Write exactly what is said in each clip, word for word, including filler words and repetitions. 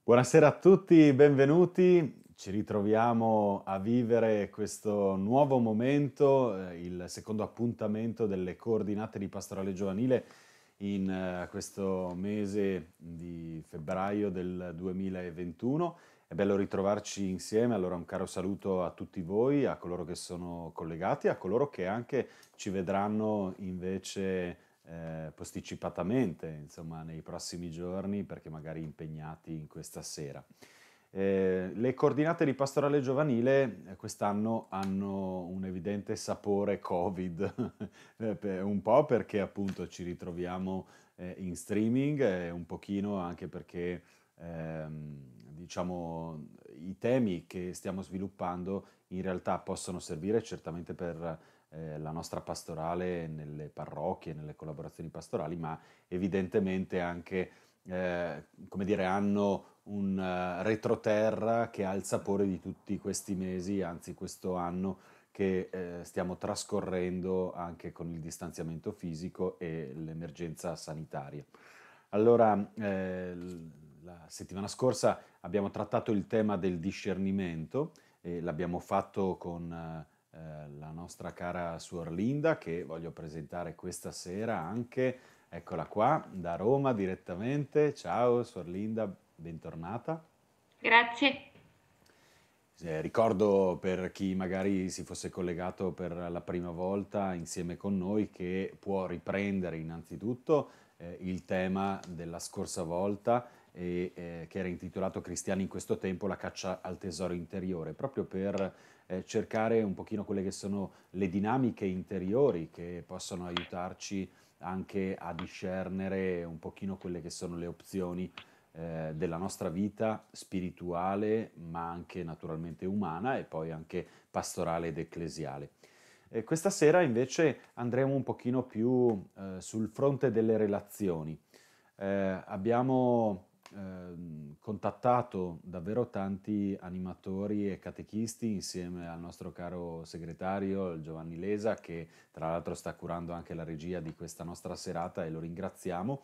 Buonasera a tutti, benvenuti. Ci ritroviamo a vivere questo nuovo momento, eh, il secondo appuntamento delle coordinate di pastorale giovanile in eh, questo mese di febbraio del duemilaventuno. È bello ritrovarci insieme, allora un caro saluto a tutti voi, a coloro che sono collegati, a coloro che anche ci vedranno invece eh, posticipatamente, insomma, nei prossimi giorni, perché magari impegnati in questa sera. Eh, le coordinate di pastorale giovanile eh, quest'anno hanno un evidente sapore Covid, eh, per- un po' perché appunto ci ritroviamo eh, in streaming, e un pochino anche perché ehm, diciamo i temi che stiamo sviluppando in realtà possono servire certamente per eh, la nostra pastorale nelle parrocchie, nelle collaborazioni pastorali, ma evidentemente anche, eh, come dire, hanno un eh, retroterra che ha il sapore di tutti questi mesi, anzi questo anno che eh, stiamo trascorrendo anche con il distanziamento fisico e l'emergenza sanitaria. Allora, eh, l- la settimana scorsa abbiamo trattato il tema del discernimento e l'abbiamo fatto con eh, eh, la nostra cara Suor Linda, che voglio presentare questa sera anche. Eccola qua, da Roma direttamente. Ciao Suor Linda, bentornata. Grazie. Eh, ricordo per chi magari si fosse collegato per la prima volta insieme con noi che può riprendere innanzitutto eh, il tema della scorsa volta e, eh, che era intitolato Cristiani in questo tempo, la caccia al tesoro interiore, proprio per eh, cercare un pochino quelle che sono le dinamiche interiori che possono aiutarci anche a discernere un pochino quelle che sono le opzioni eh, della nostra vita spirituale, ma anche naturalmente umana e poi anche pastorale ed ecclesiale. E questa sera invece andremo un pochino più eh, sul fronte delle relazioni. Eh, abbiamo ehm, contattato davvero tanti animatori e catechisti insieme al nostro caro segretario Giovanni Lesa, che tra l'altro sta curando anche la regia di questa nostra serata e lo ringraziamo.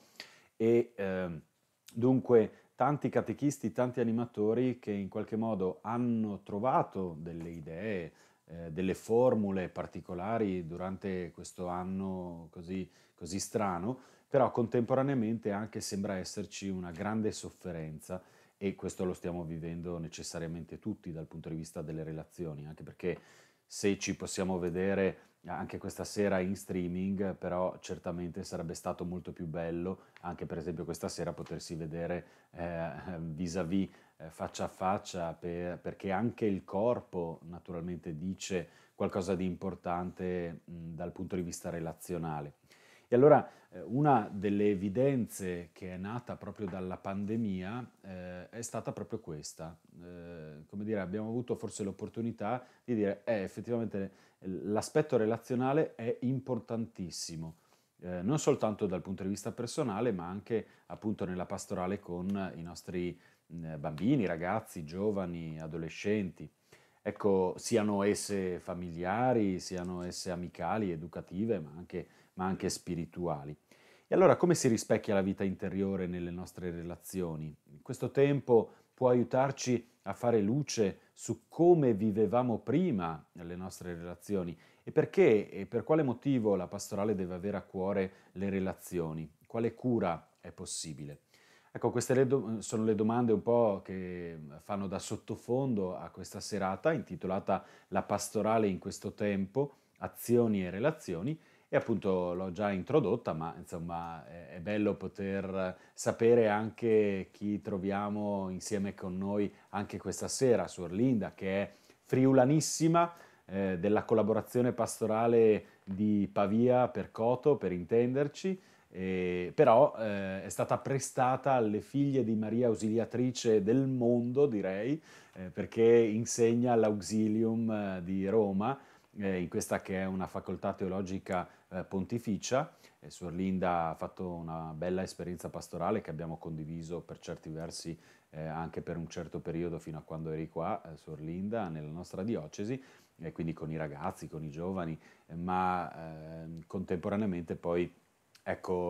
E ehm, dunque tanti catechisti, tanti animatori che in qualche modo hanno trovato delle idee, eh, delle formule particolari durante questo anno così, così strano, però contemporaneamente anche sembra esserci una grande sofferenza e questo lo stiamo vivendo necessariamente tutti dal punto di vista delle relazioni, anche perché se ci possiamo vedere anche questa sera in streaming, però certamente sarebbe stato molto più bello anche per esempio questa sera potersi vedere eh, vis-à-vis, eh, faccia a faccia, per- perché anche il corpo naturalmente dice qualcosa di importante mh, dal punto di vista relazionale. E allora eh, una delle evidenze che è nata proprio dalla pandemia eh, è stata proprio questa. Eh, come dire, abbiamo avuto forse l'opportunità di dire, eh, effettivamente eh, l'aspetto relazionale è importantissimo, eh, non soltanto dal punto di vista personale, ma anche appunto nella pastorale con i nostri mh, bambini, ragazzi, giovani, adolescenti. Ecco, siano esse familiari, siano esse amicali, educative, ma anche, ma anche spirituali. E allora come si rispecchia la vita interiore nelle nostre relazioni? Questo tempo può aiutarci a fare luce su come vivevamo prima le nostre relazioni e perché e per quale motivo la pastorale deve avere a cuore le relazioni, quale cura è possibile. Ecco, queste le do- sono le domande un po' che fanno da sottofondo a questa serata intitolata La pastorale in questo tempo, azioni e relazioni. E appunto l'ho già introdotta, ma insomma è, è bello poter sapere anche chi troviamo insieme con noi anche questa sera, Suor Linda, che è friulanissima eh, della collaborazione pastorale di Pavia per Coto, per intenderci, eh, però eh, è stata prestata alle figlie di Maria Ausiliatrice del mondo, direi, eh, perché insegna all'Auxilium eh, di Roma, eh, in questa che è una facoltà teologica eh, pontificia. E Suor Linda ha fatto una bella esperienza pastorale che abbiamo condiviso per certi versi eh, anche per un certo periodo fino a quando eri qua, eh, Suor Linda, nella nostra diocesi, e quindi con i ragazzi, con i giovani, eh, ma eh, contemporaneamente poi ecco,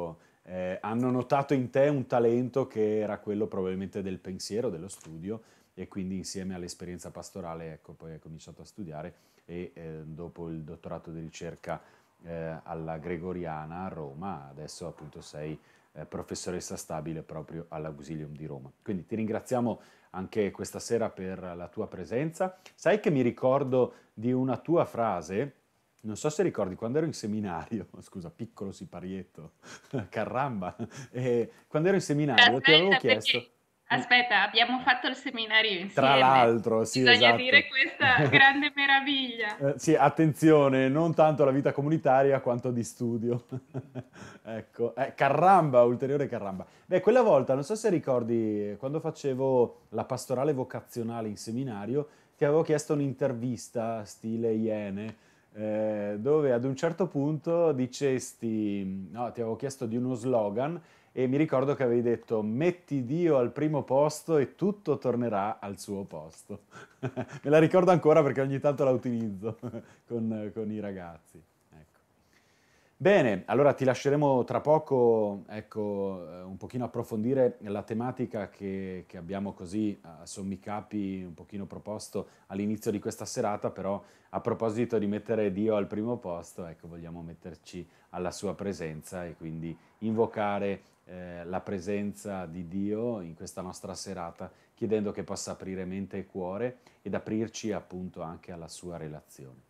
eh, hanno notato in te un talento che era quello probabilmente del pensiero, dello studio, e quindi insieme all'esperienza pastorale, ecco, poi hai cominciato a studiare e eh, dopo il dottorato di ricerca eh, alla Gregoriana a Roma, adesso appunto sei eh, professoressa stabile proprio all'Ausilium di Roma. Quindi ti ringraziamo anche questa sera per la tua presenza. Sai che mi ricordo di una tua frase, non so se ricordi, quando ero in seminario, scusa, piccolo siparietto, caramba, e quando ero in seminario ti avevo Aspetta, chiesto, perché aspetta, abbiamo fatto il seminario tra insieme. l'altro, sì, Bisogna dire esatto. questa grande meraviglia. Eh, sì, attenzione, non tanto alla vita comunitaria quanto di studio. Ecco, eh, caramba, ulteriore caramba. Beh, quella volta, non so se ricordi, quando facevo la pastorale vocazionale in seminario, ti avevo chiesto un'intervista stile Iene, eh, dove ad un certo punto dicesti, no, ti avevo chiesto di uno slogan e mi ricordo che avevi detto metti Dio al primo posto e tutto tornerà al suo posto. Me la ricordo ancora perché ogni tanto la utilizzo con, con i ragazzi. Ecco. Bene, allora ti lasceremo tra poco, ecco, eh, un pochino approfondire la tematica che, che abbiamo così a sommi capi un pochino proposto all'inizio di questa serata, però a proposito di mettere Dio al primo posto, ecco, vogliamo metterci alla sua presenza e quindi invocare eh, la presenza di Dio in questa nostra serata, chiedendo che possa aprire mente e cuore ed aprirci appunto anche alla sua relazione.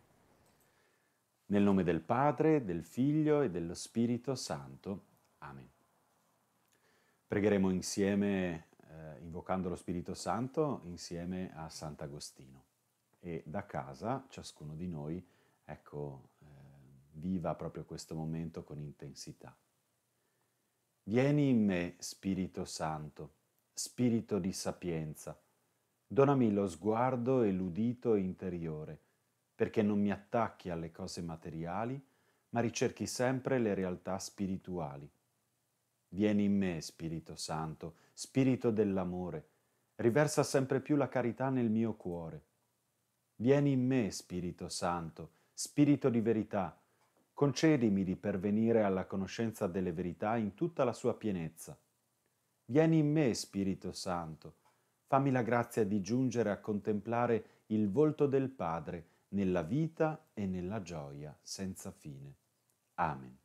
Nel nome del Padre, del Figlio e dello Spirito Santo. Amen. Pregheremo insieme, eh, invocando lo Spirito Santo, insieme a Sant'Agostino. E da casa, ciascuno di noi, ecco, eh, viva proprio questo momento con intensità. Vieni in me, Spirito Santo, Spirito di sapienza, donami lo sguardo e l'udito interiore, perché non mi attacchi alle cose materiali, ma ricerchi sempre le realtà spirituali. Vieni in me, Spirito Santo, Spirito dell'amore, riversa sempre più la carità nel mio cuore. Vieni in me, Spirito Santo, Spirito di verità, concedimi di pervenire alla conoscenza delle verità in tutta la sua pienezza. Vieni in me, Spirito Santo, fammi la grazia di giungere a contemplare il volto del Padre nella vita e nella gioia senza fine. Amen.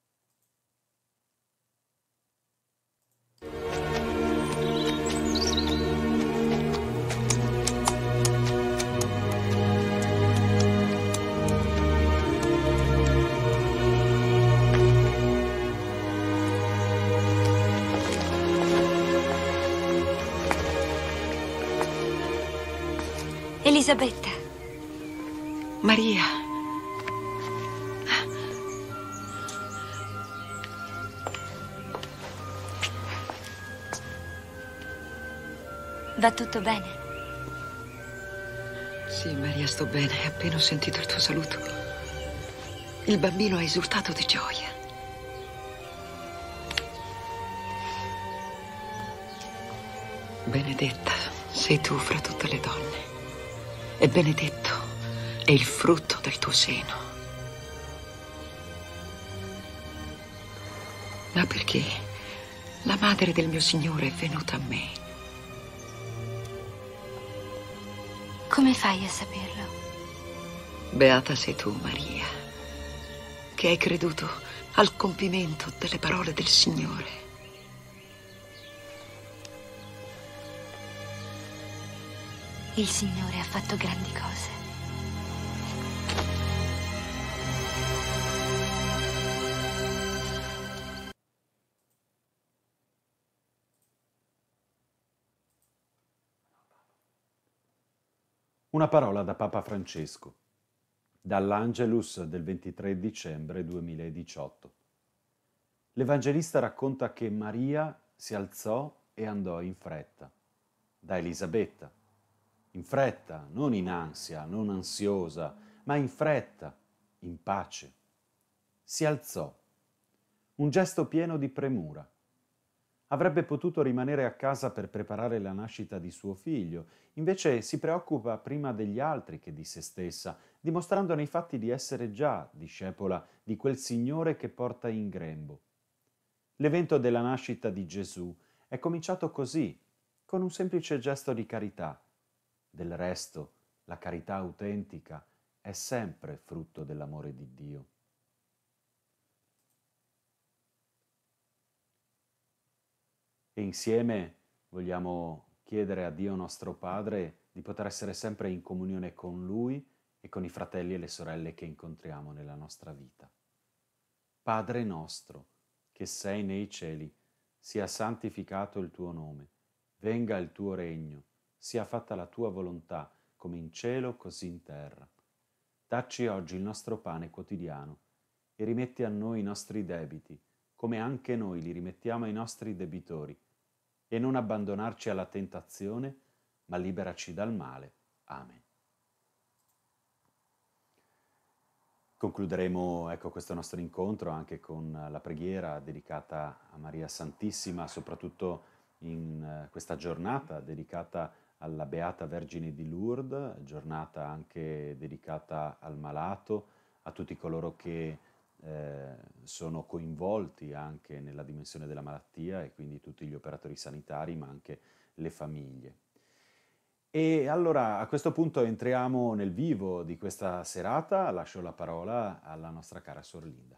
Elisabetta. Maria. Va tutto bene? Sì, Maria, sto bene. Appena ho sentito il tuo saluto, il bambino ha esultato di gioia. Benedetta sei tu fra tutte le donne e benedetto è il frutto del tuo seno. Ma perché la madre del mio Signore è venuta a me? Come fai a saperlo? Beata sei tu, Maria, che hai creduto al compimento delle parole del Signore. Il Signore ha fatto grandi cose. Una parola da Papa Francesco, dall'Angelus del ventitré dicembre duemiladiciotto. L'Evangelista racconta che Maria si alzò e andò in fretta, da Elisabetta. In fretta, non in ansia, non ansiosa, ma in fretta, in pace. Si alzò. Un gesto pieno di premura. Avrebbe potuto rimanere a casa per preparare la nascita di suo figlio, invece si preoccupa prima degli altri che di se stessa, dimostrando nei fatti di essere già discepola di quel Signore che porta in grembo. L'evento della nascita di Gesù è cominciato così, con un semplice gesto di carità. Del resto, la carità autentica è sempre frutto dell'amore di Dio. E insieme vogliamo chiedere a Dio nostro Padre di poter essere sempre in comunione con Lui e con i fratelli e le sorelle che incontriamo nella nostra vita. Padre nostro, che sei nei cieli, sia santificato il tuo nome, venga il tuo regno, sia fatta la tua volontà, come in cielo così in terra. Dacci oggi il nostro pane quotidiano e rimetti a noi i nostri debiti, come anche noi li rimettiamo ai nostri debitori, e non abbandonarci alla tentazione, ma liberaci dal male. Amen. Concluderemo ecco, questo nostro incontro anche con la preghiera dedicata a Maria Santissima, soprattutto in questa giornata dedicata alla Beata Vergine di Lourdes, giornata anche dedicata al malato, a tutti coloro che eh, sono coinvolti anche nella dimensione della malattia e quindi tutti gli operatori sanitari, ma anche le famiglie. E allora a questo punto entriamo nel vivo di questa serata, lascio la parola alla nostra cara Sor Linda.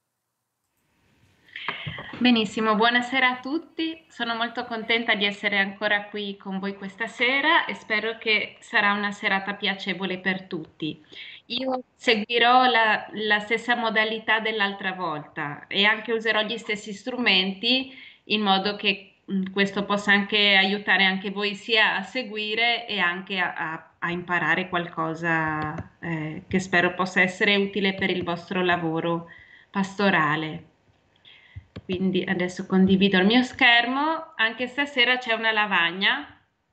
Benissimo, buonasera a tutti, sono molto contenta di essere ancora qui con voi questa sera e spero che sarà una serata piacevole per tutti. Io seguirò la, la stessa modalità dell'altra volta e anche userò gli stessi strumenti in modo che mh, questo possa anche aiutare anche voi sia a seguire e anche a, a, a imparare qualcosa eh, che spero possa essere utile per il vostro lavoro pastorale. Quindi adesso condivido il mio schermo, anche stasera c'è una lavagna.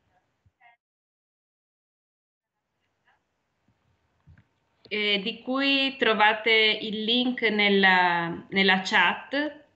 Eh, di cui trovate il link nella, nella chat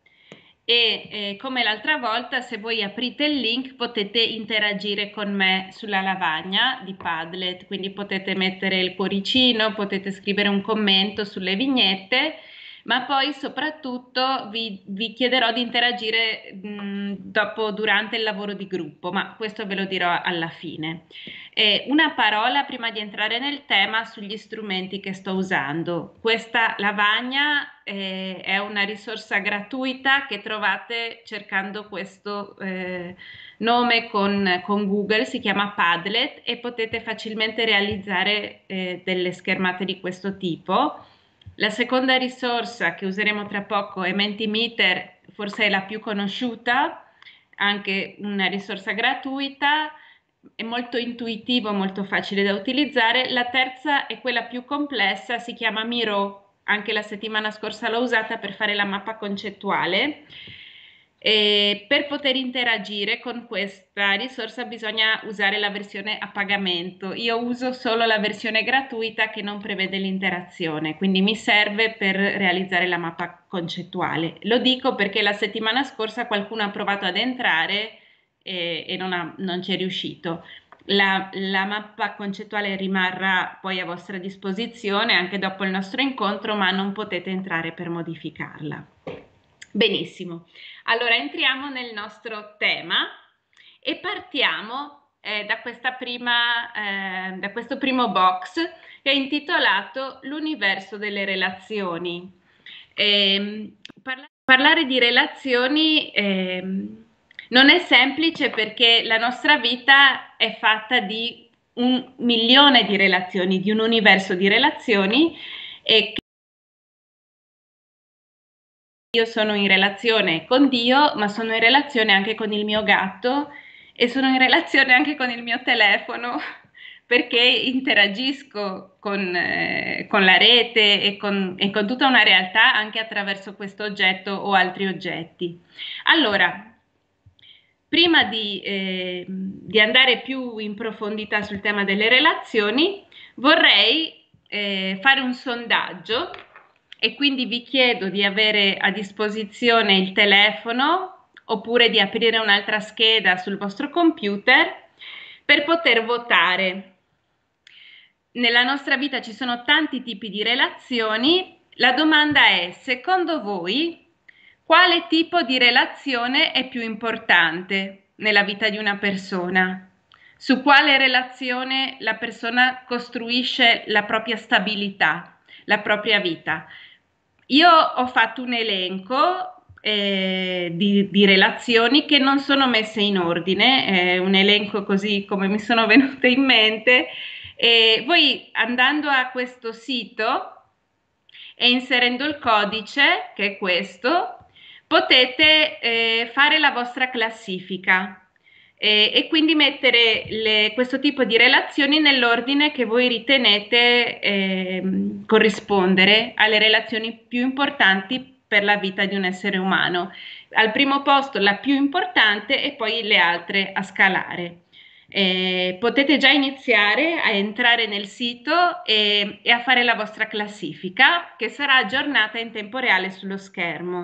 e eh, come l'altra volta se voi aprite il link potete interagire con me sulla lavagna di Padlet, quindi potete mettere il cuoricino, potete scrivere un commento sulle vignette, ma poi soprattutto vi, vi chiederò di interagire mh, dopo, durante il lavoro di gruppo, ma questo ve lo dirò alla fine. Eh, una parola prima di entrare nel tema sugli strumenti che sto usando. Questa lavagna eh, è una risorsa gratuita che trovate cercando questo eh, nome con, con Google, si chiama Padlet e potete facilmente realizzare eh, delle schermate di questo tipo. La seconda risorsa che useremo tra poco è Mentimeter, forse è la più conosciuta, anche una risorsa gratuita, è molto intuitivo, molto facile da utilizzare. La terza è quella più complessa, si chiama Miro, anche la settimana scorsa l'ho usata per fare la mappa concettuale. E per poter interagire con questa risorsa bisogna usare la versione a pagamento. Io uso solo la versione gratuita che non prevede l'interazione, quindi mi serve per realizzare la mappa concettuale. Lo dico perché la settimana scorsa qualcuno ha provato ad entrare e, e non, ha, non ci è riuscito. La, la mappa concettuale rimarrà poi a vostra disposizione anche dopo il nostro incontro, ma non potete entrare per modificarla. Benissimo, allora entriamo nel nostro tema e partiamo eh, da, questa prima, eh, da questo primo box che è intitolato L'universo delle relazioni. Eh, parla parlare di relazioni eh, non è semplice perché la nostra vita è fatta di un milione di relazioni, di un universo di relazioni e io sono in relazione con Dio, ma sono in relazione anche con il mio gatto e sono in relazione anche con il mio telefono perché interagisco con, eh, con la rete e con, e con tutta una realtà anche attraverso questo oggetto o altri oggetti. Allora, prima di, eh, di andare più in profondità sul tema delle relazioni, vorrei eh, fare un sondaggio e quindi vi chiedo di avere a disposizione il telefono oppure di aprire un'altra scheda sul vostro computer per poter votare. Nella nostra vita ci sono tanti tipi di relazioni. La domanda è, secondo voi, quale tipo di relazione è più importante nella vita di una persona, su quale relazione la persona costruisce la propria stabilità, la propria vita. Io ho fatto un elenco eh, di, di relazioni che non sono messe in ordine, è un elenco così come mi sono venute in mente, e voi andando a questo sito e inserendo il codice, che è questo, potete eh, fare la vostra classifica eh, e quindi mettere le, questo tipo di relazioni nell'ordine che voi ritenete eh, corrispondere alle relazioni più importanti per la vita di un essere umano. Al primo posto la più importante e poi le altre a scalare. Eh, potete già iniziare a entrare nel sito e, e a fare la vostra classifica, che sarà aggiornata in tempo reale sullo schermo.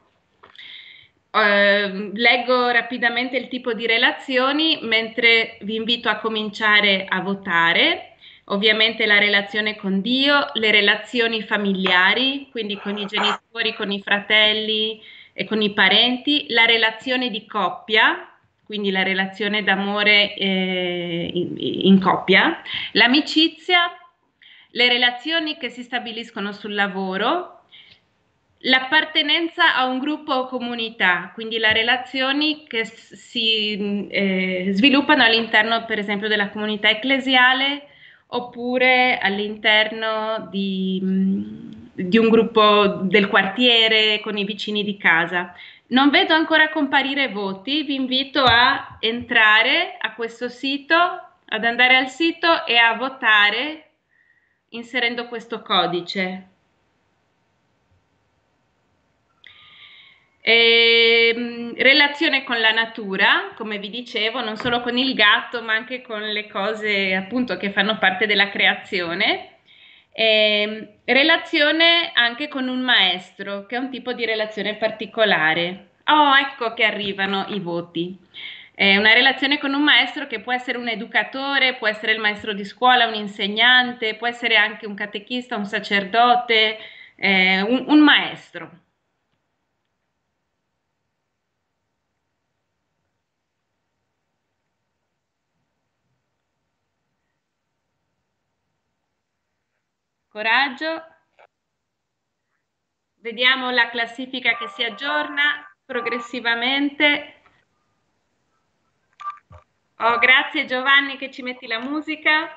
Uh, leggo rapidamente il tipo di relazioni mentre vi invito a cominciare a votare. Ovviamente la relazione con Dio, le relazioni familiari, quindi con i genitori, con i fratelli e con i parenti, la relazione di coppia, quindi la relazione d'amore eh, in, in coppia, l'amicizia, le relazioni che si stabiliscono sul lavoro, l'appartenenza a un gruppo o comunità, quindi le relazioni che si eh, sviluppano all'interno, per esempio, della comunità ecclesiale oppure all'interno di, di un gruppo del quartiere con i vicini di casa. Non vedo ancora comparire voti, vi invito a entrare a questo sito, ad andare al sito e a votare inserendo questo codice. E, relazione con la natura, come vi dicevo, non solo con il gatto, ma anche con le cose appunto che fanno parte della creazione. E, relazione anche con un maestro, che è un tipo di relazione particolare. Oh, ecco che arrivano i voti. È una relazione con un maestro che può essere un educatore, può essere il maestro di scuola, un insegnante, può essere anche un catechista, un sacerdote, eh, un, un maestro. Coraggio. Vediamo la classifica che si aggiorna progressivamente. Oh, grazie Giovanni che ci metti la musica.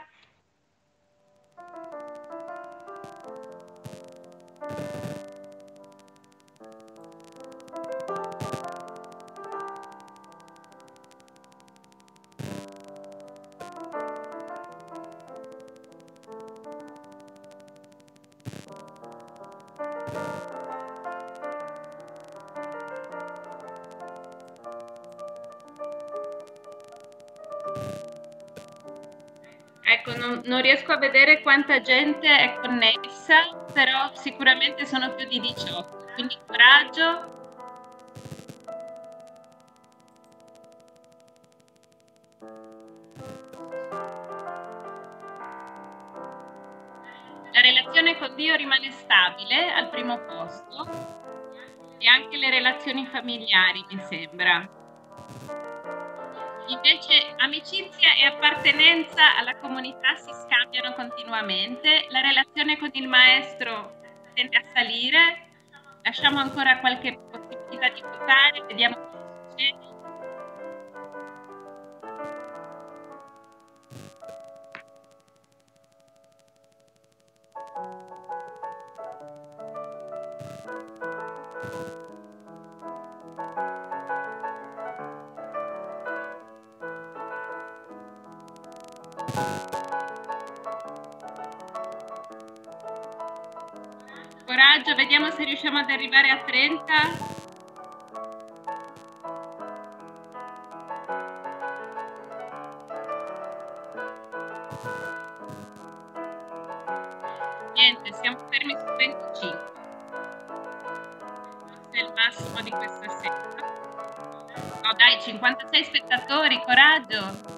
Ecco, non, non riesco a vedere quanta gente è connessa, però sicuramente sono più di diciotto, quindi coraggio. La relazione con Dio rimane stabile al primo posto e anche le relazioni familiari, mi sembra. Invece amicizia e appartenenza alla comunità si scambiano continuamente, la relazione con il maestro tende a salire, lasciamo ancora qualche possibilità di votare, vediamo cosa succede. Coraggio, vediamo se riusciamo ad arrivare a trenta. Niente, siamo fermi su venticinque. Questo è il massimo di questa sera. No dai, cinquantasei spettatori, coraggio!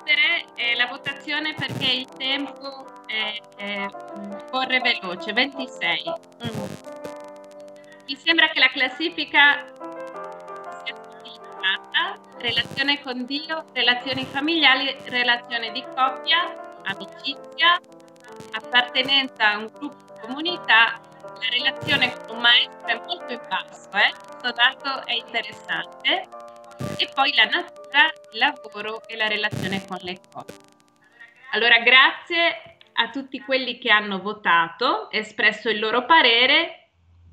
chiudere eh, la votazione perché il tempo eh, eh, corre veloce, ventisei. Mm. Mi sembra che la classifica sia utilizzata: relazione con Dio, relazioni familiari, relazione di coppia, amicizia, appartenenza a un gruppo, comunità. La relazione con un maestro è molto in basso, eh? Questo dato è interessante. E poi la natura, il lavoro e la relazione con le cose. Allora, grazie a tutti quelli che hanno votato, espresso il loro parere.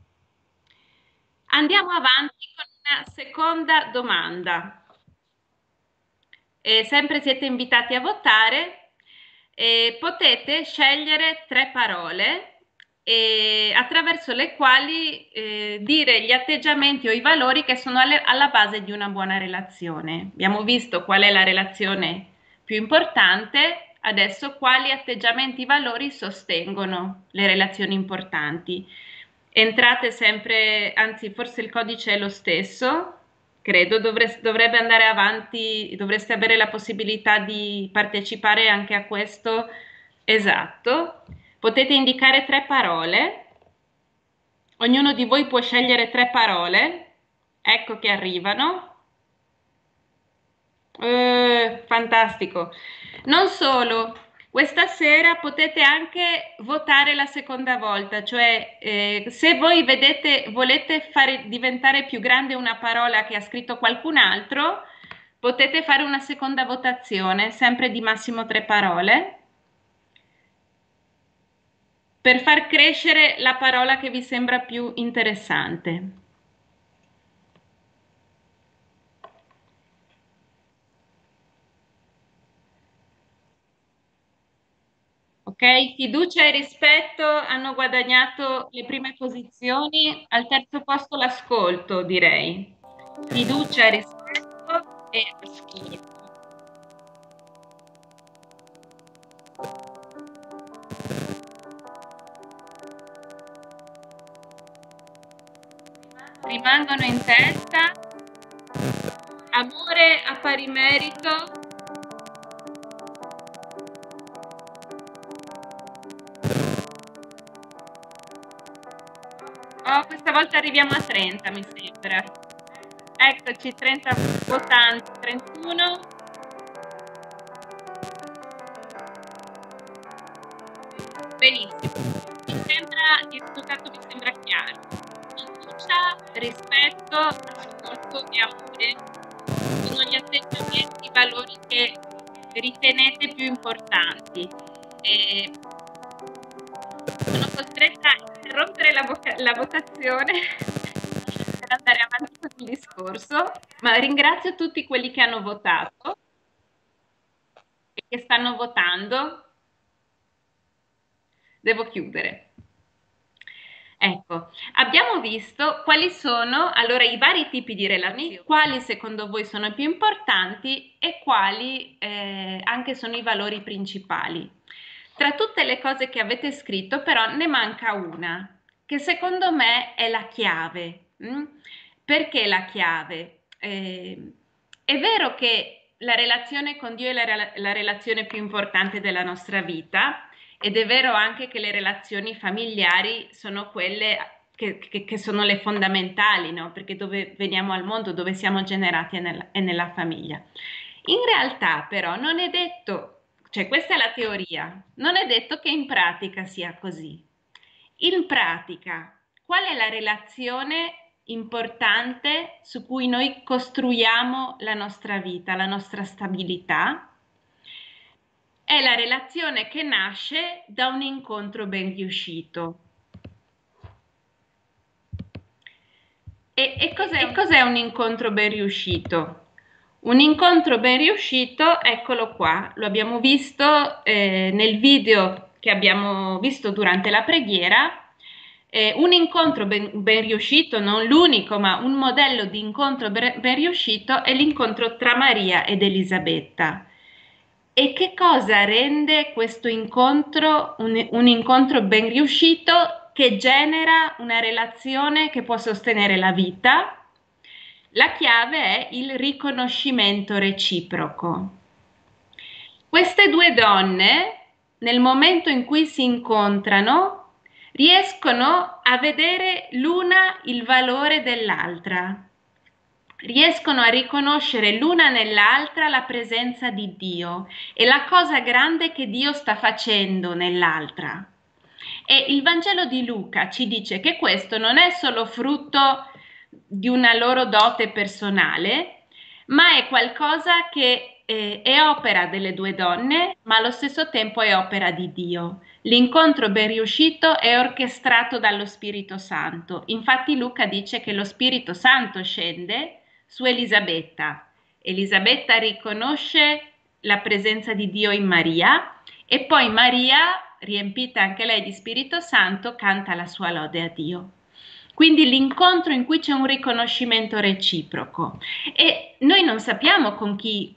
Andiamo avanti con una seconda domanda. Eh, sempre siete invitati a votare. Eh, potete scegliere tre parole eh, attraverso le quali eh, dire gli atteggiamenti o i valori che sono alle, alla base di una buona relazione. Abbiamo visto qual è la relazione più importante, adesso quali atteggiamenti e valori sostengono le relazioni importanti. Entrate sempre, anzi forse il codice è lo stesso, credo, dovreste, dovrebbe andare avanti, dovreste avere la possibilità di partecipare anche a questo. Esatto. Potete indicare tre parole, ognuno di voi può scegliere tre parole, ecco che arrivano. Eh, fantastico. Non solo, questa sera potete anche votare la seconda volta, cioè eh, se voi vedete, volete fare diventare più grande una parola che ha scritto qualcun altro, potete fare una seconda votazione, sempre di massimo tre parole, per far crescere la parola che vi sembra più interessante. Ok, fiducia e rispetto hanno guadagnato le prime posizioni, al terzo posto l'ascolto, direi. Fiducia, rispetto e ascolto. Rimangono in testa amore a pari merito, oh, questa volta arriviamo a trenta, mi sembra. Eccoci, trenta votanti, trentuno. Benissimo, mi sembra, il risultato mi sembra chiaro. Fiducia, rispetto, ascolto e amore sono gli atteggiamenti, i valori che ritenete più importanti. E sono costretta a interrompere la, la votazione per andare avanti con il discorso, ma ringrazio tutti quelli che hanno votato e che stanno votando. Devo chiudere. Ecco, abbiamo visto quali sono allora i vari tipi di relazioni, quali secondo voi sono i più importanti e quali eh, anche sono i valori principali. Tra tutte le cose che avete scritto però ne manca una, che secondo me è la chiave. Mm? Perché la chiave? Eh, è vero che la relazione con Dio è la, la relazione più importante della nostra vita, ed è vero anche che le relazioni familiari sono quelle che, che, che sono le fondamentali, no? Perché dove veniamo al mondo, dove siamo generati è nella, è nella famiglia. In realtà però non è detto, cioè questa è la teoria, non è detto che in pratica sia così. In pratica, qual è la relazione importante su cui noi costruiamo la nostra vita, la nostra stabilità? È la relazione che nasce da un incontro ben riuscito. E, e cos'è un, cos'è un incontro ben riuscito? Un incontro ben riuscito, eccolo qua, lo abbiamo visto eh, nel video che abbiamo visto durante la preghiera. Eh, un incontro ben, ben riuscito, non l'unico, ma un modello di incontro ben, ben riuscito è l'incontro tra Maria ed Elisabetta. E che cosa rende questo incontro un, un incontro ben riuscito che genera una relazione che può sostenere la vita? La chiave è il riconoscimento reciproco. due donne, nel momento in cui si incontrano, riescono a vedere l'una il valore dell'altra, riescono a riconoscere l'una nell'altra la presenza di Dio e la cosa grande che Dio sta facendo nell'altra. E il Vangelo di Luca ci dice che questo non è solo frutto di una loro dote personale, ma è qualcosa che eh, è opera delle due donne, ma allo stesso tempo è opera di Dio. L'incontro ben riuscito è orchestrato dallo Spirito Santo. Infatti Luca dice che lo Spirito Santo scende su Elisabetta. Elisabetta riconosce la presenza di Dio in Maria e poi Maria, riempita anche lei di Spirito Santo, canta la sua lode a Dio. Quindi l'incontro in cui c'è un riconoscimento reciproco. E noi non sappiamo con chi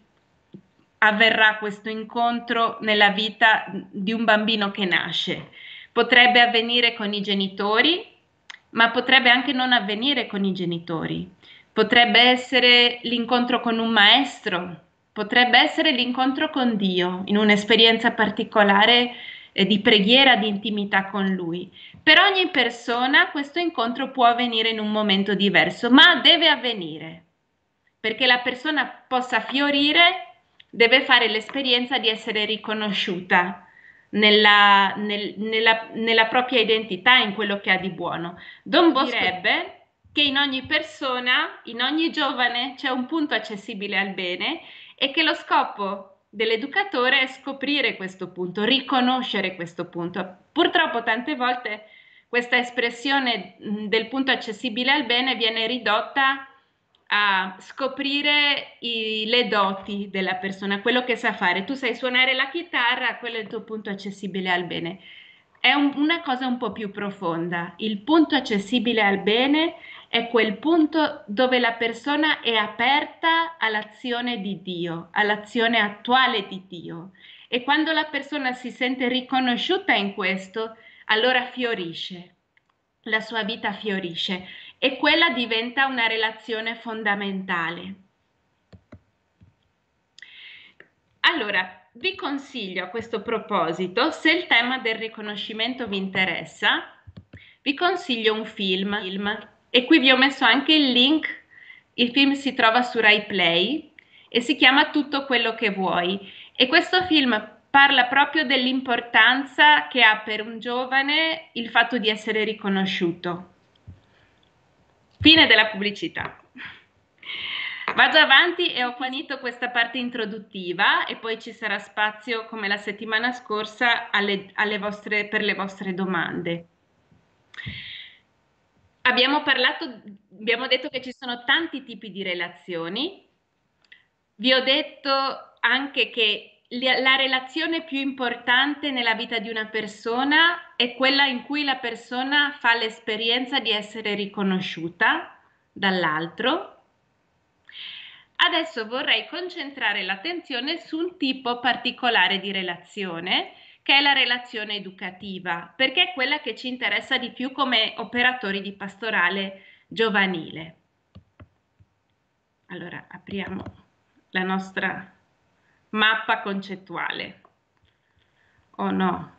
avverrà questo incontro nella vita di un bambino che nasce. Potrebbe avvenire con i genitori, ma potrebbe anche non avvenire con i genitori. Potrebbe essere l'incontro con un maestro, potrebbe essere l'incontro con Dio, in un'esperienza particolare eh, di preghiera, di intimità con Lui. Per ogni persona questo incontro può avvenire in un momento diverso, ma deve avvenire. Perché la persona possa fiorire, deve fare l'esperienza di essere riconosciuta nella, nel, nella, nella propria identità, in quello che ha di buono. Don Bosco direbbe che in ogni persona, in ogni giovane, c'è un punto accessibile al bene e che lo scopo dell'educatore è scoprire questo punto, riconoscere questo punto. Purtroppo tante volte questa espressione del punto accessibile al bene viene ridotta a scoprire i, le doti della persona, quello che sa fare. Tu sai suonare la chitarra, quello è il tuo punto accessibile al bene. È un, una cosa un po' più profonda. Il punto accessibile al bene è quel punto dove la persona è aperta all'azione di Dio, all'azione attuale di Dio. E quando la persona si sente riconosciuta in questo, allora fiorisce, la sua vita fiorisce e quella diventa una relazione fondamentale. Allora, vi consiglio a questo proposito, se il tema del riconoscimento vi interessa, vi consiglio un film, film e qui vi ho messo anche il link. Il film si trova su Rai Play e si chiama Tutto quello che vuoi. E questo film parla proprio dell'importanza che ha per un giovane il fatto di essere riconosciuto. Fine della pubblicità. Vado avanti e ho finito questa parte introduttiva e poi ci sarà spazio, come la settimana scorsa, alle, alle vostre, per le vostre domande. Abbiamo parlato, abbiamo detto che ci sono tanti tipi di relazioni. Vi ho detto anche che la relazione più importante nella vita di una persona è quella in cui la persona fa l'esperienza di essere riconosciuta dall'altro. Adesso vorrei concentrare l'attenzione su un tipo particolare di relazione, che è la relazione educativa, perché è quella che ci interessa di più come operatori di pastorale giovanile. Allora, apriamo la nostra mappa concettuale. Oh no.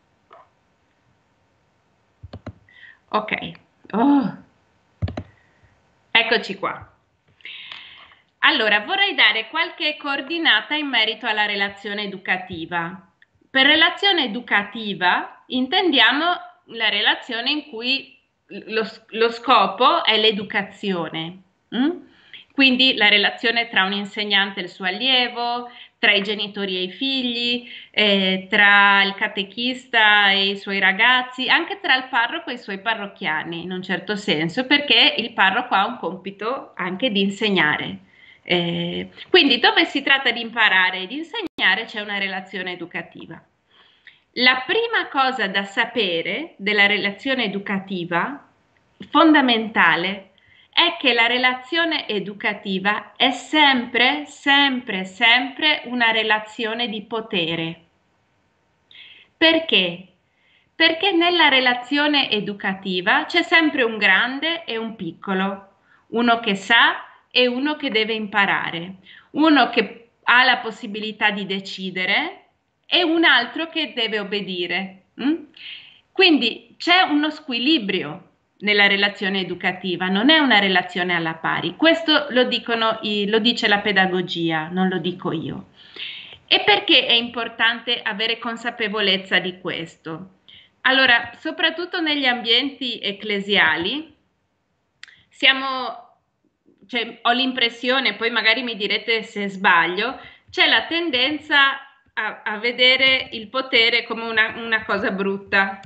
Ok. Oh. Eccoci qua. Allora, vorrei dare qualche coordinata in merito alla relazione educativa. Per relazione educativa intendiamo la relazione in cui lo, lo scopo è l'educazione. Mm? Quindi la relazione tra un insegnante e il suo allievo, tra i genitori e i figli, eh, tra il catechista e i suoi ragazzi, anche tra il parroco e i suoi parrocchiani, in un certo senso, perché il parroco ha un compito anche di insegnare. Eh, quindi dove si tratta di imparare e di insegnare c'è una relazione educativa. La prima cosa da sapere della relazione educativa, fondamentale, è che la relazione educativa è sempre, sempre, sempre una relazione di potere. Perché? Perché nella relazione educativa c'è sempre un grande e un piccolo, uno che sa e uno che deve imparare, uno che ha la possibilità di decidere e un altro che deve obbedire. Mm? Quindi c'è uno squilibrio nella relazione educativa, non è una relazione alla pari. Questo lo dicono i, lo dice la pedagogia, non lo dico io. E perché è importante avere consapevolezza di questo? Allora, soprattutto negli ambienti ecclesiali, siamo, cioè, ho l'impressione, poi magari mi direte se sbaglio, c'è la tendenza a, a vedere il potere come una, una cosa brutta.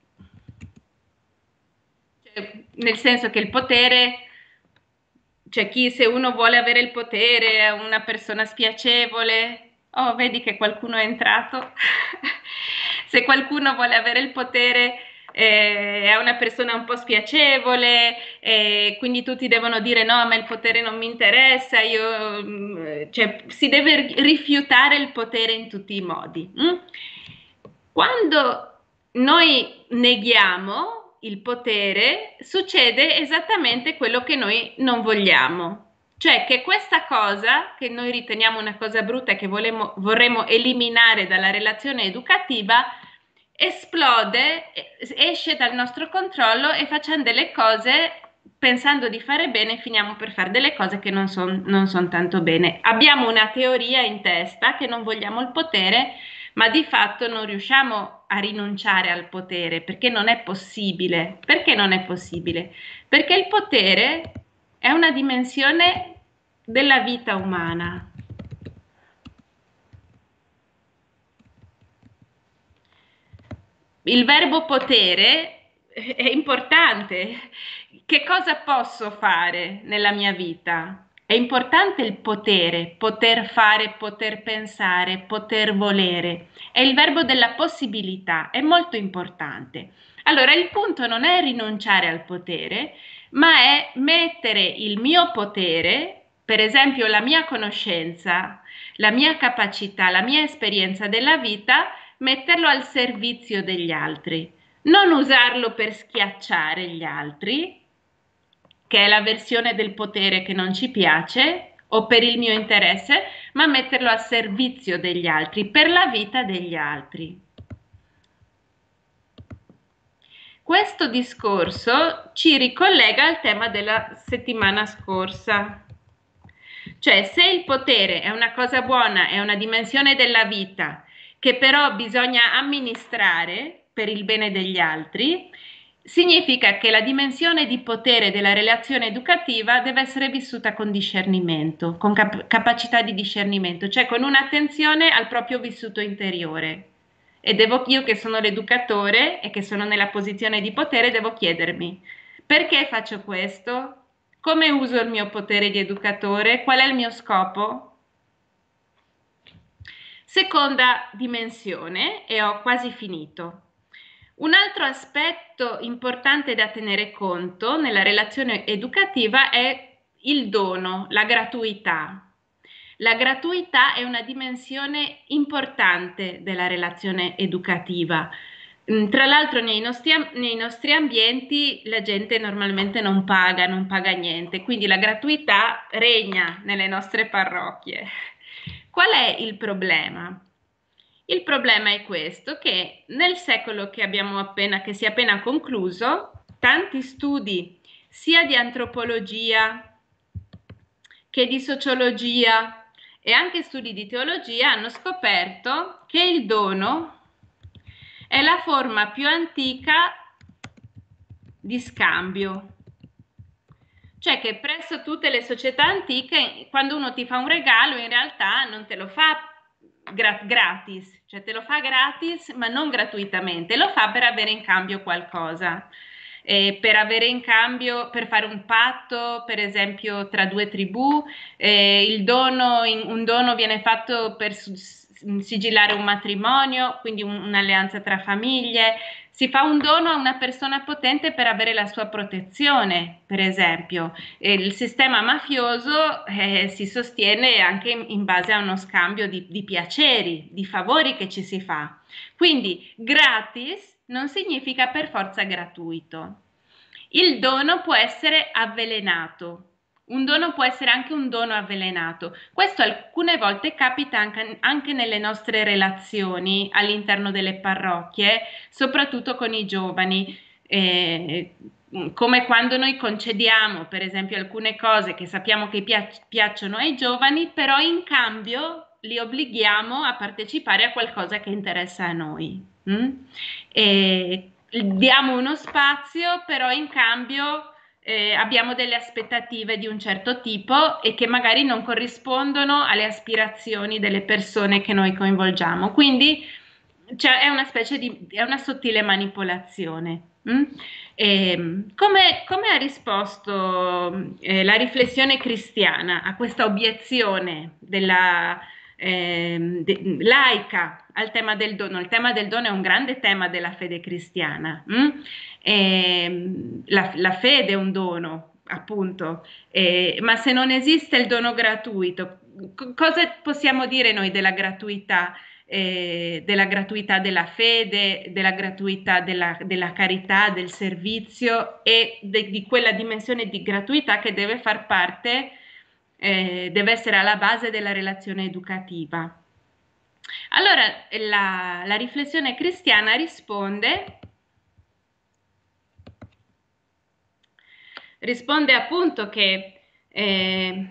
Cioè, nel senso che il potere, cioè chi, se uno vuole avere il potere è una persona spiacevole. Oh, vedi che qualcuno è entrato. Se qualcuno vuole avere il potere eh, è una persona un po' spiacevole, eh, quindi tutti devono dire no, a me il potere non mi interessa, io, cioè, si deve rifiutare il potere in tutti i modi. Mm? Quando noi neghiamo il potere, succede esattamente quello che noi non vogliamo. Cioè che questa cosa, che noi riteniamo una cosa brutta e che volemo, vorremmo eliminare dalla relazione educativa, esplode, esce dal nostro controllo e facciamo delle cose pensando di fare bene, finiamo per fare delle cose che non sono non son tanto bene. Abbiamo una teoria in testa che non vogliamo il potere, ma di fatto non riusciamo a rinunciare al potere, perché non è possibile. Perché non è possibile? Perché il potere è una dimensione della vita umana. Il verbo potere è importante. Che cosa posso fare nella mia vita? È importante il potere, poter fare, poter pensare, poter volere. È il verbo della possibilità, è molto importante. Allora, il punto non è rinunciare al potere, ma è mettere il mio potere, per esempio la mia conoscenza, la mia capacità, la mia esperienza della vita, metterlo al servizio degli altri. Non usarlo per schiacciare gli altri, che è la versione del potere che non ci piace, o per il mio interesse, ma metterlo a servizio degli altri, per la vita degli altri. Questo discorso ci ricollega al tema della settimana scorsa. Cioè, se il potere è una cosa buona, è una dimensione della vita, che però bisogna amministrare per il bene degli altri, significa che la dimensione di potere della relazione educativa deve essere vissuta con discernimento, con cap- capacità di discernimento, cioè con un'attenzione al proprio vissuto interiore. E devo, io che sono l'educatore e che sono nella posizione di potere, devo chiedermi: perché faccio questo? Come uso il mio potere di educatore? Qual è il mio scopo? Seconda dimensione, e ho quasi finito. Un altro aspetto importante da tenere conto nella relazione educativa è il dono, la gratuità. La gratuità è una dimensione importante della relazione educativa. Tra l'altro nei nostri, nei nostri ambienti la gente normalmente non paga, non paga niente, quindi la gratuità regna nelle nostre parrocchie. Qual è il problema? Il problema è questo, che nel secolo che abbiamo appena, che si è appena concluso, tanti studi sia di antropologia che di sociologia e anche studi di teologia hanno scoperto che il dono è la forma più antica di scambio. Cioè che presso tutte le società antiche, quando uno ti fa un regalo, in realtà non te lo fa gratis, cioè te lo fa gratis ma non gratuitamente, lo fa per avere in cambio qualcosa, eh, per avere in cambio, per fare un patto, per esempio tra due tribù, eh, il dono, in, un dono viene fatto per sigillare un matrimonio, quindi un, un'alleanza tra famiglie. Si fa un dono a una persona potente per avere la sua protezione, per esempio. E il sistema mafioso eh, si sostiene anche in, in base a uno scambio di, di piaceri, di favori che ci si fa. Quindi gratis non significa per forza gratuito. Il dono può essere avvelenato. Un dono può essere anche un dono avvelenato. Questo alcune volte capita anche, anche nelle nostre relazioni all'interno delle parrocchie, soprattutto con i giovani. Eh, come quando noi concediamo, per esempio, alcune cose che sappiamo che piac- piacciono ai giovani, però in cambio li obblighiamo a partecipare a qualcosa che interessa a noi. Mm? E diamo uno spazio, però in cambio eh, abbiamo delle aspettative di un certo tipo e che magari non corrispondono alle aspirazioni delle persone che noi coinvolgiamo. Quindi cioè, è una specie di, è una sottile manipolazione. Mm? E, come, come ha risposto eh, la riflessione cristiana a questa obiezione della eh, de, laica al tema del dono? Il tema del dono è un grande tema della fede cristiana. Mm? E, la, la fede è un dono, appunto, eh, ma se non esiste il dono gratuito, co- cosa possiamo dire noi della gratuità? Eh, della gratuità della fede, della gratuità della, della carità, del servizio e de, di quella dimensione di gratuità che deve far parte, eh, deve essere alla base della relazione educativa. Allora, la, la riflessione cristiana risponde, risponde appunto che eh,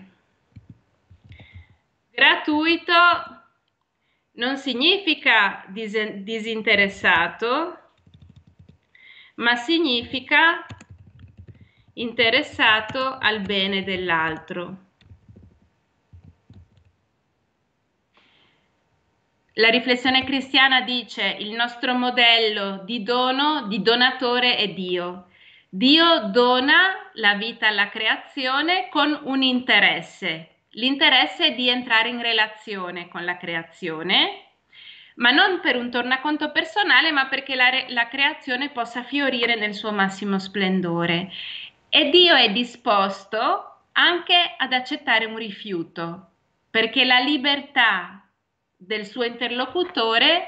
gratuito non significa dis- disinteressato, ma significa interessato al bene dell'altro. La riflessione cristiana dice: il nostro modello di dono, di donatore è Dio. Dio dona la vita alla creazione con un interesse. L'interesse è di entrare in relazione con la creazione, ma non per un tornaconto personale, ma perché la, la creazione possa fiorire nel suo massimo splendore. E Dio è disposto anche ad accettare un rifiuto, perché la libertà del suo interlocutore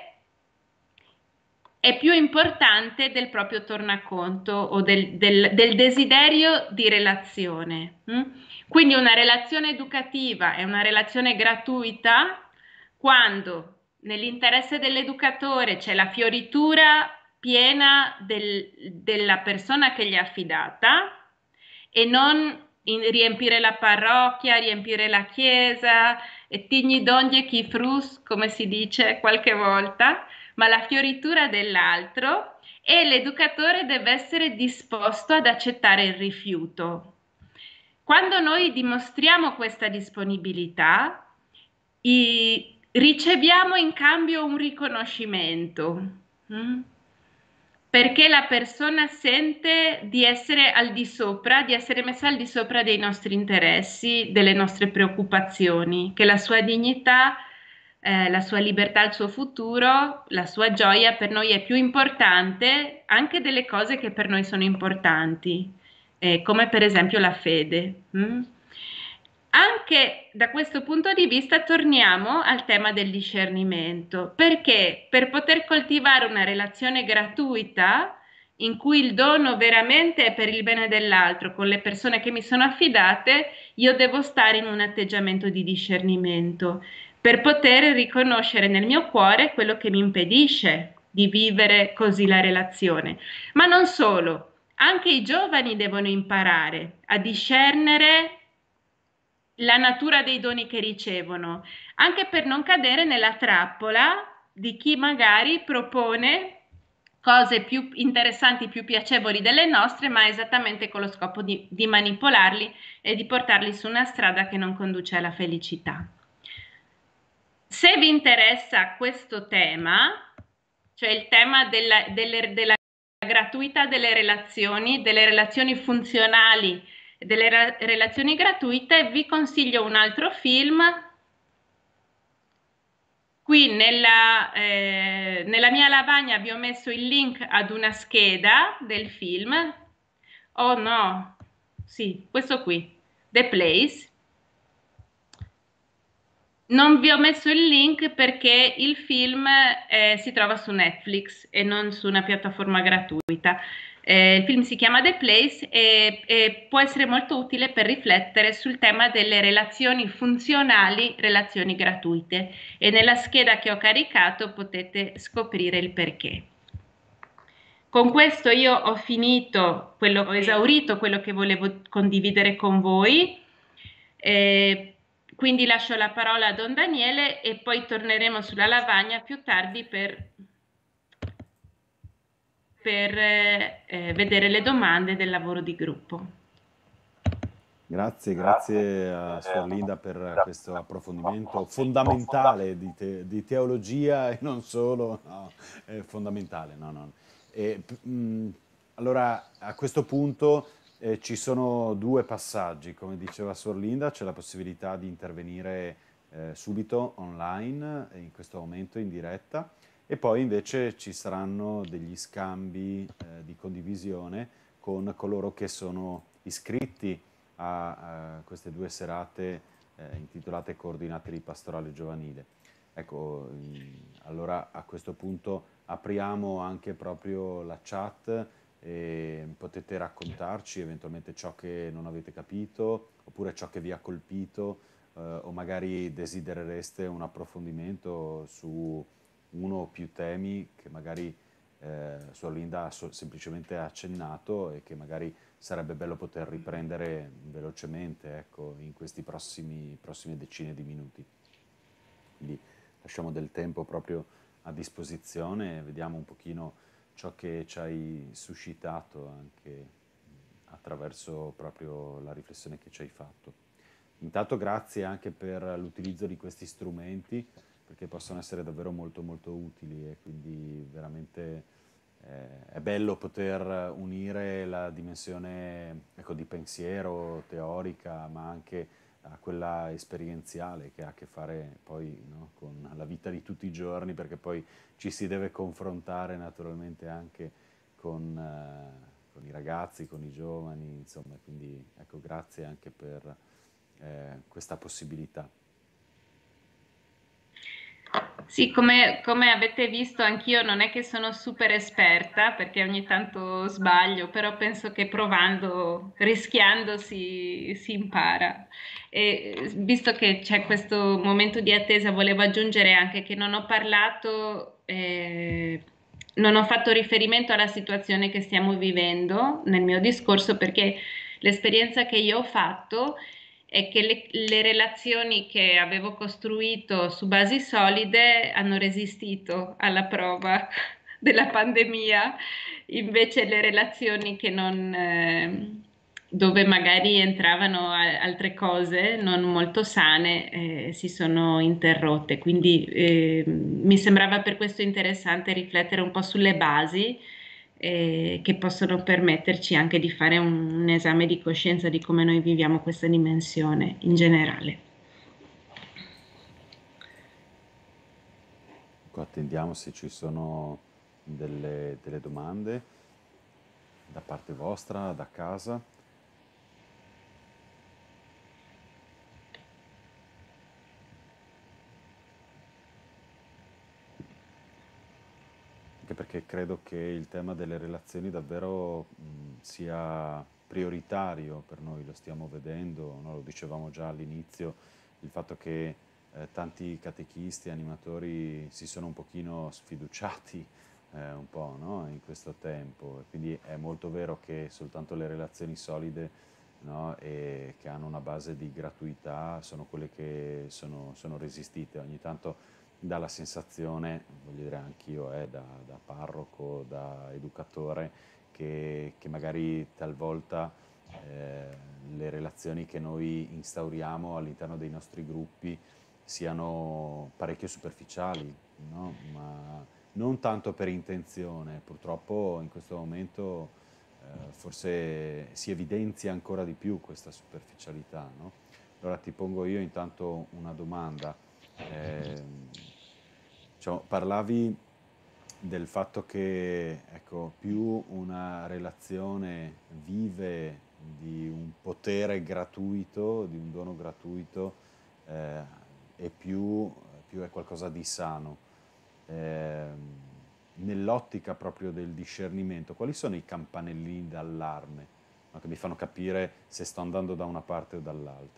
è più importante del proprio tornaconto o del, del, del desiderio di relazione. Mm? Quindi una relazione educativa è una relazione gratuita quando nell'interesse dell'educatore c'è la fioritura piena del, della persona che gli è affidata e non in riempire la parrocchia, riempire la chiesa, e tigni donghe chi frus, come si dice qualche volta, ma la fioritura dell'altro, e l'educatore deve essere disposto ad accettare il rifiuto. Quando noi dimostriamo questa disponibilità, i, riceviamo in cambio un riconoscimento. Mm? Perché la persona sente di essere al di sopra, di essere messa al di sopra dei nostri interessi, delle nostre preoccupazioni, che la sua dignità, eh, la sua libertà, il suo futuro, la sua gioia per noi è più importante anche delle cose che per noi sono importanti, eh, come per esempio la fede. Mm? Anche da questo punto di vista torniamo al tema del discernimento, perché per poter coltivare una relazione gratuita in cui il dono veramente è per il bene dell'altro, con le persone che mi sono affidate, io devo stare in un atteggiamento di discernimento, per poter riconoscere nel mio cuore quello che mi impedisce di vivere così la relazione. Ma non solo, anche i giovani devono imparare a discernere la natura dei doni che ricevono, anche per non cadere nella trappola di chi magari propone cose più interessanti, più piacevoli delle nostre, ma esattamente con lo scopo di, di manipolarli e di portarli su una strada che non conduce alla felicità. Se vi interessa questo tema, cioè il tema della, delle, della gratuità delle relazioni, delle relazioni funzionali, delle ra- relazioni gratuite, vi consiglio un altro film. Qui nella, eh, nella mia lavagna vi ho messo il link ad una scheda del film. Oh no, sì, questo qui, The Place. Non vi ho messo il link perché il film eh, si trova su Netflix e non su una piattaforma gratuita. Eh, il film si chiama The Place e, e può essere molto utile per riflettere sul tema delle relazioni funzionali, relazioni gratuite. E nella scheda che ho caricato potete scoprire il perché. Con questo io ho finito, quello, ho esaurito quello che volevo condividere con voi. Eh, quindi lascio la parola a Don Daniele e poi torneremo sulla lavagna più tardi per, per eh, vedere le domande del lavoro di gruppo. Grazie, grazie a Suor Linda per questo approfondimento fondamentale di, te, di teologia e non solo, no, è fondamentale, no, no. E, mh, allora, a questo punto eh, ci sono due passaggi, come diceva Suor Linda, c'è la possibilità di intervenire eh, subito online, in questo momento in diretta, e poi invece ci saranno degli scambi eh, di condivisione con coloro che sono iscritti a, a queste due serate eh, intitolate Coordinate di Pastorale Giovanile. Ecco, allora a questo punto apriamo anche proprio la chat e potete raccontarci eventualmente ciò che non avete capito oppure ciò che vi ha colpito eh, o magari desiderereste un approfondimento su uno o più temi che magari eh, Suor Linda ha so- semplicemente accennato e che magari sarebbe bello poter riprendere velocemente, ecco, in questi prossimi prossime decine di minuti. Quindi lasciamo del tempo proprio a disposizione e vediamo un pochino ciò che ci hai suscitato anche attraverso proprio la riflessione che ci hai fatto. Intanto grazie anche per l'utilizzo di questi strumenti, perché possono essere davvero molto molto utili e quindi veramente eh, è bello poter unire la dimensione, ecco, di pensiero teorica, ma anche a quella esperienziale che ha a che fare poi, no, con la vita di tutti i giorni, perché poi ci si deve confrontare naturalmente anche con, eh, con i ragazzi, con i giovani, insomma, quindi ecco, grazie anche per eh, questa possibilità. Sì, come, come avete visto, anch'io non è che sono super esperta perché ogni tanto sbaglio, però penso che provando, rischiando si, si impara. E visto che c'è questo momento di attesa, volevo aggiungere anche che non ho parlato, eh, non ho fatto riferimento alla situazione che stiamo vivendo nel mio discorso perché l'esperienza che io ho fatto è che le, le relazioni che avevo costruito su basi solide hanno resistito alla prova della pandemia, invece le relazioni che non, eh, dove magari entravano a- altre cose non molto sane, eh, si sono interrotte. Quindi eh, mi sembrava per questo interessante riflettere un po' sulle basi eh, che possono permetterci anche di fare un, un esame di coscienza di come noi viviamo questa dimensione in generale. Ecco, attendiamo se ci sono delle, delle domande da parte vostra, da casa. Anche perché credo che il tema delle relazioni davvero mh, sia prioritario per noi, lo stiamo vedendo, no? Lo dicevamo già all'inizio, il fatto che eh, tanti catechisti, animatori si sono un pochino sfiduciati eh, un po', no? In questo tempo, e quindi è molto vero che soltanto le relazioni solide, no? E che hanno una base di gratuità sono quelle che sono, sono resistite. Ogni tanto dà la sensazione, voglio dire anch'io, eh, da, da parroco, da educatore, che, che magari talvolta eh, le relazioni che noi instauriamo all'interno dei nostri gruppi siano parecchio superficiali, no? Ma non tanto per intenzione, purtroppo in questo momento eh, forse si evidenzia ancora di più questa superficialità, no? Allora ti pongo io intanto una domanda. Eh, diciamo, parlavi del fatto che, ecco, più una relazione vive di un potere gratuito, di un dono gratuito, eh, e più, più è qualcosa di sano. Eh, nell'ottica proprio del discernimento, quali sono i campanellini d'allarme, no, che mi fanno capire se sto andando da una parte o dall'altra?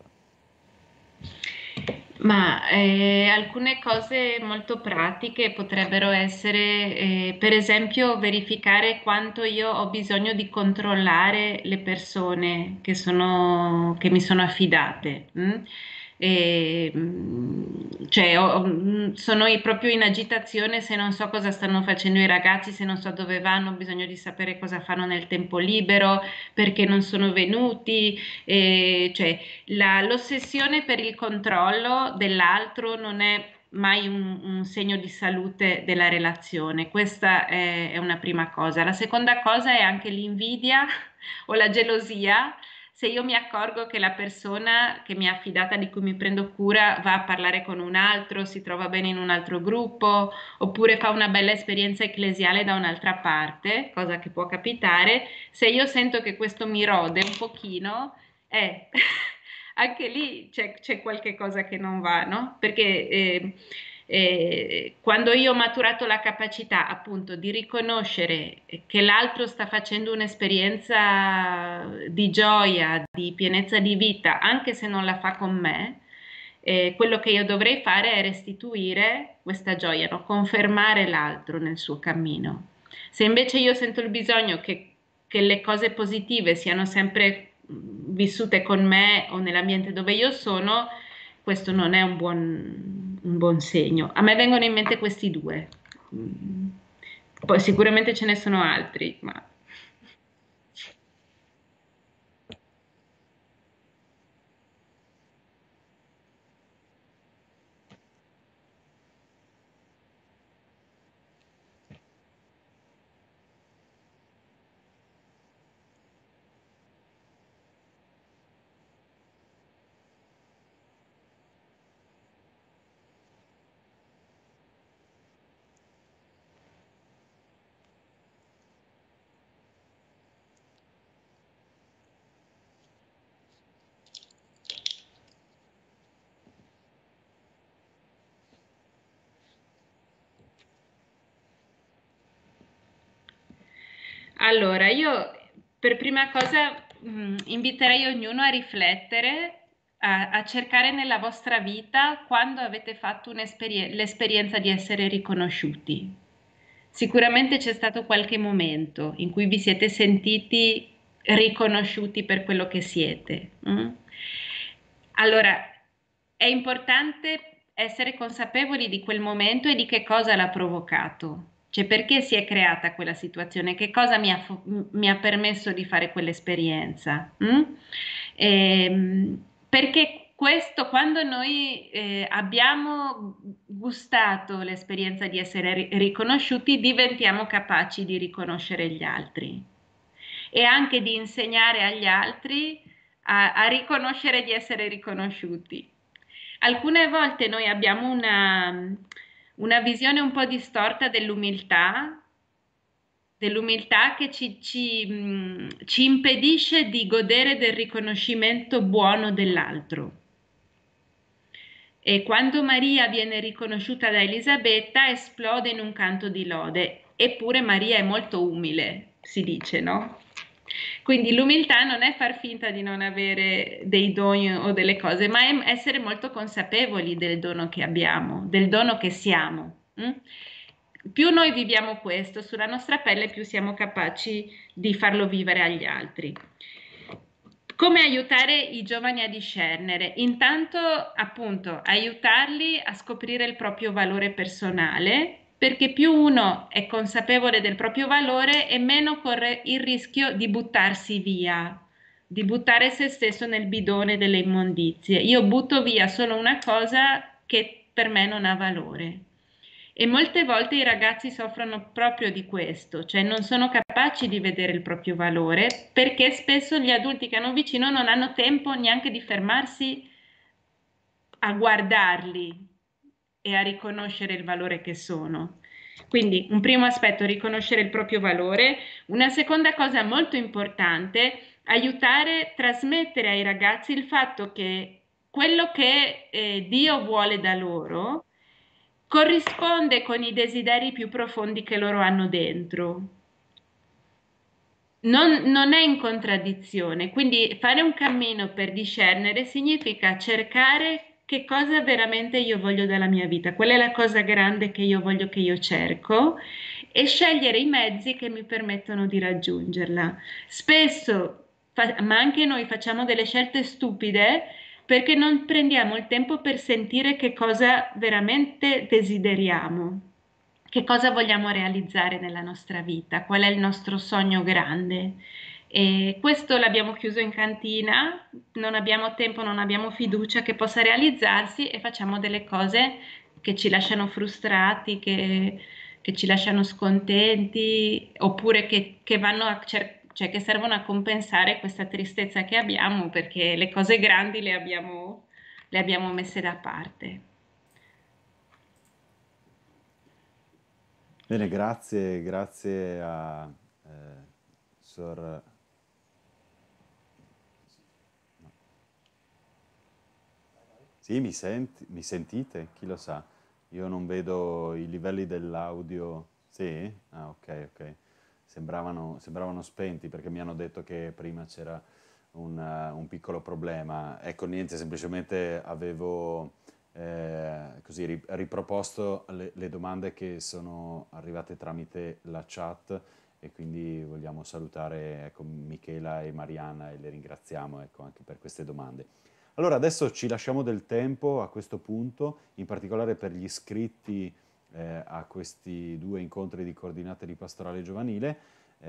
Ma eh, alcune cose molto pratiche potrebbero essere, eh, per esempio, verificare quanto io ho bisogno di controllare le persone che sono, che mi sono affidate. mm? E, mm, cioè, ho- mm, sono i- proprio in agitazione se non so cosa stanno facendo i ragazzi, se non so dove vanno, ho bisogno di sapere cosa fanno nel tempo libero, perché non sono venuti, e, cioè, la- l'ossessione per il controllo dell'altro non è mai un, un segno di salute della relazione. Questa è, è una prima cosa. La seconda cosa è anche l'invidia o la gelosia. Se io mi accorgo che la persona che mi è affidata, di cui mi prendo cura, va a parlare con un altro, si trova bene in un altro gruppo, oppure fa una bella esperienza ecclesiale da un'altra parte, cosa che può capitare, se io sento che questo mi rode un pochino, eh, anche lì c'è c'è qualche cosa che non va, no? Perché eh, eh, quando io ho maturato la capacità appunto di riconoscere che l'altro sta facendo un'esperienza di gioia, di pienezza di vita, anche se non la fa con me, eh, quello che io dovrei fare è restituire questa gioia, no? Confermare l'altro nel suo cammino. Se invece io sento il bisogno che che le cose positive siano sempre mh, vissute con me o nell'ambiente dove io sono, questo non è un buon, un buon segno. A me vengono in mente questi due. Mm. Poi sicuramente ce ne sono altri, ma allora, io per prima cosa mh, inviterei ognuno a riflettere, a, a cercare nella vostra vita quando avete fatto un'esperie- l'esperienza di essere riconosciuti. Sicuramente c'è stato qualche momento in cui vi siete sentiti riconosciuti per quello che siete. mm? Allora, è importante essere consapevoli di quel momento e di che cosa l'ha provocato, cioè perché si è creata quella situazione, che cosa mi ha, fo- mi ha permesso di fare quell'esperienza. mm? Ehm, perché questo, quando noi eh, abbiamo gustato l'esperienza di essere ri- riconosciuti, diventiamo capaci di riconoscere gli altri e anche di insegnare agli altri a, a riconoscere di essere riconosciuti. Alcune volte noi abbiamo una, una visione un po' distorta dell'umiltà, dell'umiltà che ci, ci, mh, ci impedisce di godere del riconoscimento buono dell'altro. E quando Maria viene riconosciuta da Elisabetta, esplode in un canto di lode. Eppure Maria è molto umile, si dice, no? Quindi l'umiltà non è far finta di non avere dei doni o delle cose, ma è essere molto consapevoli del dono che abbiamo, del dono che siamo. mm? Più noi viviamo questo sulla nostra pelle, più siamo capaci di farlo vivere agli altri. Come aiutare i giovani a discernere? Intanto, appunto, aiutarli a scoprire il proprio valore personale, perché più uno è consapevole del proprio valore e meno corre il rischio di buttarsi via, di buttare se stesso nel bidone delle immondizie. Io butto via solo una cosa che per me non ha valore. E molte volte i ragazzi soffrono proprio di questo, cioè non sono capaci di vedere il proprio valore perché spesso gli adulti che hanno vicino non hanno tempo neanche di fermarsi a guardarli e a riconoscere il valore che sono. Quindi un primo aspetto, riconoscere il proprio valore. Una seconda cosa molto importante, aiutare, trasmettere ai ragazzi il fatto che quello che eh, Dio vuole da loro corrisponde con i desideri più profondi che loro hanno dentro. Non, non è in contraddizione, quindi fare un cammino per discernere significa cercare che cosa veramente io voglio dalla mia vita, qual è la cosa grande che io voglio, che io cerco, e scegliere i mezzi che mi permettono di raggiungerla. Spesso, ma anche noi facciamo delle scelte stupide perché non prendiamo il tempo per sentire che cosa veramente desideriamo. Che cosa vogliamo realizzare nella nostra vita? Qual è il nostro sogno grande? E questo l'abbiamo chiuso in cantina, non abbiamo tempo, non abbiamo fiducia che possa realizzarsi e facciamo delle cose che ci lasciano frustrati, che, che ci lasciano scontenti, oppure che, che vanno a cer- cioè che servono a compensare questa tristezza che abbiamo perché le cose grandi le abbiamo, le abbiamo messe da parte. Bene, grazie, grazie a eh, Sor... Sì, mi senti, mi sentite? Chi lo sa? Io non vedo i livelli dell'audio. Sì? Ah, ok, ok. Sembravano, sembravano spenti perché mi hanno detto che prima c'era un, eh, un piccolo problema. Ecco, niente, semplicemente avevo eh, così ri- riproposto le, le domande che sono arrivate tramite la chat e quindi vogliamo salutare, ecco, Michela e Mariana e le ringraziamo, ecco, anche per queste domande. Allora, adesso ci lasciamo del tempo a questo punto, in particolare per gli iscritti eh, a questi due incontri di coordinate di pastorale giovanile.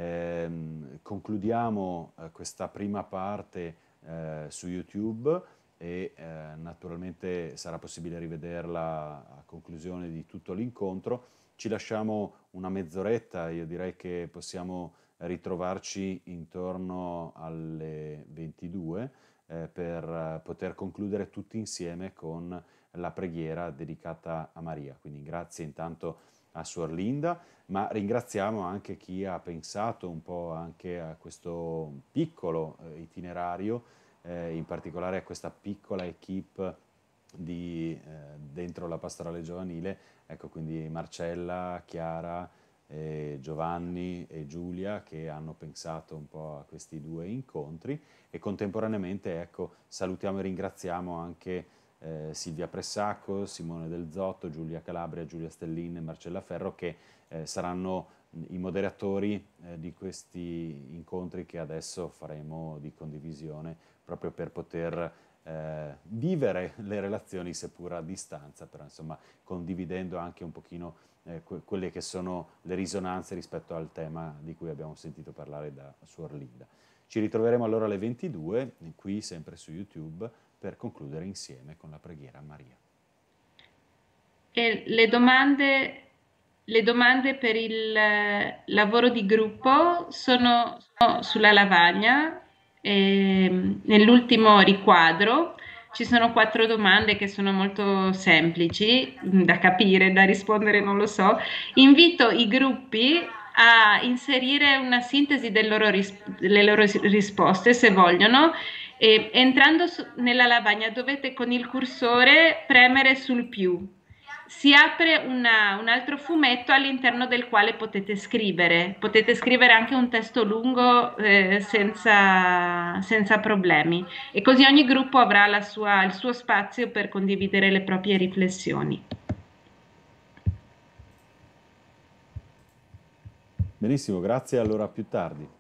Ehm, concludiamo eh, questa prima parte eh, su YouTube e eh, naturalmente sarà possibile rivederla a conclusione di tutto l'incontro. Ci lasciamo una mezz'oretta, io direi che possiamo ritrovarci intorno alle ventidue eh, per eh, poter concludere tutti insieme con la preghiera dedicata a Maria. Quindi grazie intanto a Suor Linda, ma ringraziamo anche chi ha pensato un po' anche a questo piccolo eh, itinerario, eh, in particolare a questa piccola equipe di, eh, dentro la pastorale giovanile, ecco, quindi Marcella, Chiara, eh, Giovanni e Giulia che hanno pensato un po' a questi due incontri e contemporaneamente, ecco, salutiamo e ringraziamo anche eh, Silvia Pressacco, Simone Del Zotto, Giulia Calabria, Giulia Stellin e Marcella Ferro che eh, saranno i moderatori eh, di questi incontri che adesso faremo di condivisione proprio per poter eh, vivere le relazioni seppur a distanza, però insomma condividendo anche un pochino eh, que- quelle che sono le risonanze rispetto al tema di cui abbiamo sentito parlare da Suor Linda. Ci ritroveremo allora alle ventidue, qui sempre su YouTube, per concludere insieme con la preghiera a Maria. E le domande, le domande per il eh, lavoro di gruppo sono, sono sulla lavagna, ehm, nell'ultimo riquadro. Ci sono quattro domande che sono molto semplici mm, da capire, da rispondere, non lo so. Invito i gruppi a inserire una sintesi del loro ris- delle loro ris- risposte, se vogliono. E entrando su- nella lavagna dovete con il cursore premere sul più. Si apre una- un altro fumetto all'interno del quale potete scrivere. Potete scrivere anche un testo lungo eh, senza, senza problemi. E così ogni gruppo avrà la sua- il suo spazio per condividere le proprie riflessioni. Benissimo, grazie, allora a più tardi.